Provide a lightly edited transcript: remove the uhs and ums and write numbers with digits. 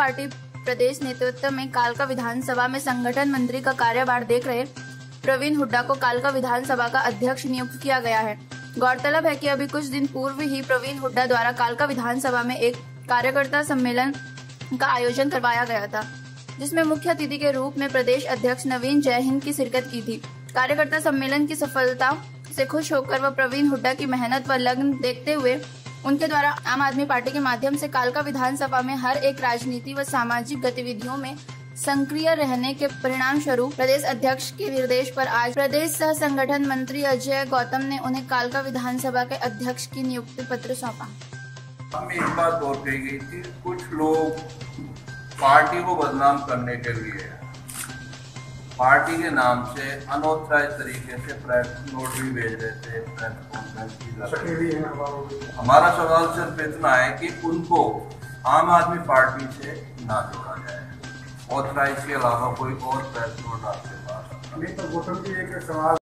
Party प्रदेश नेतृत्व में कालका विधानसभा में संगठन मंत्री का कार्यभार देख रहे प्रवीण हुड्डा को कालका विधानसभा का अध्यक्ष नियुक्त किया गया है। गौरतलब है कि अभी कुछ दिन पूर्व ही प्रवीण हुड्डा द्वारा कालका विधानसभा में एक कार्यकर्ता सम्मेलन का आयोजन करवाया गया था, जिसमें मुख्य अतिथि के रूप में प्रदेश अध्यक्ष नवीन जयहिंद की शिरकत की थी। कार्यकर्ता सम्मेलन की सफलता से खुश होकर व प्रवीण हुड्डा की मेहनत व लगन देखते हुए उनके द्वारा आम आदमी पार्टी के माध्यम से कालका विधानसभा में हर एक राजनीति व सामाजिक गतिविधियों में सक्रिय रहने के परिणाम स्वरूप प्रदेश अध्यक्ष के निर्देश पर आज प्रदेश सह संगठन मंत्री अजय गौतम ने उन्हें कालका विधानसभा के अध्यक्ष की नियुक्ति पत्र सौंपा। एक बात और कही गई थी, कुछ लोग पार्टी को बदनाम करने के लिए पार्टी के नाम से अनऑथराइज तरीके से प्रेस नोट भी भेज रहे थे, प्रेस कॉन्फ्रेंस भी। हमारा सवाल सिर्फ इतना है कि उनको आम आदमी पार्टी से ना जोड़ा जाए। ऑथराइज के अलावा कोई और प्रेस नोट आपके पास? तो एक सवाल